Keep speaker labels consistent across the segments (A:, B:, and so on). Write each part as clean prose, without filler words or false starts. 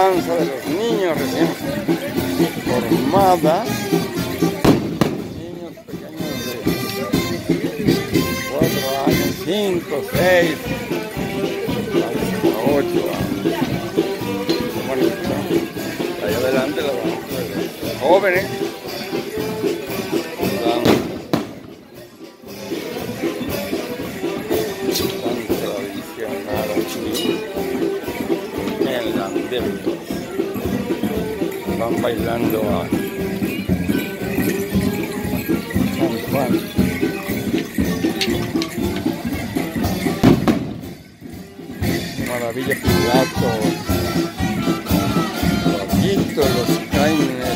A: danza de los niños recién formada. Niños pequeños de 4 años, 5, 6, 8 años. Bonito. Allá adelante la danza de los jóvenes. Tan tradicional aquí en la Andevia. Van bailando a San Juan. Maravilla Pilato, Paquito, los Caines.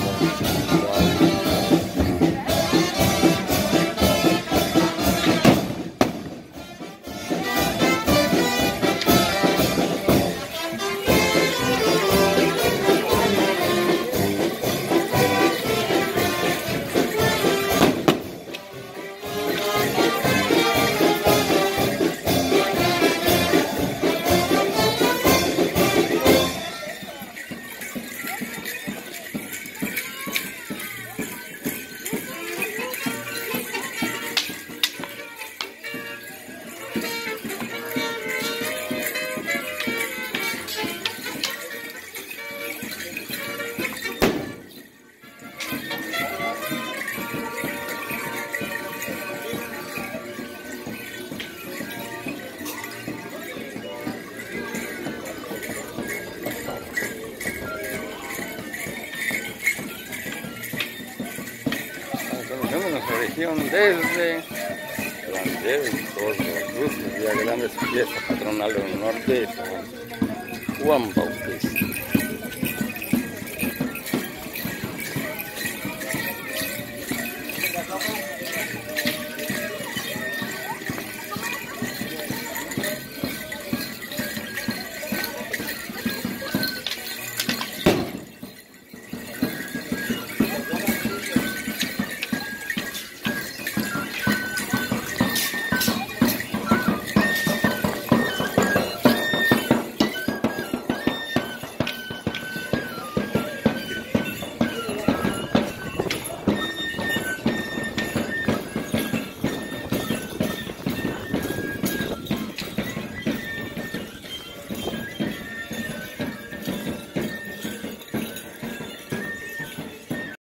A: Conocemos nuestra región desde el Andevia y todos los grupos, ya grandes fiestas patronales del norte, Juan Bautista.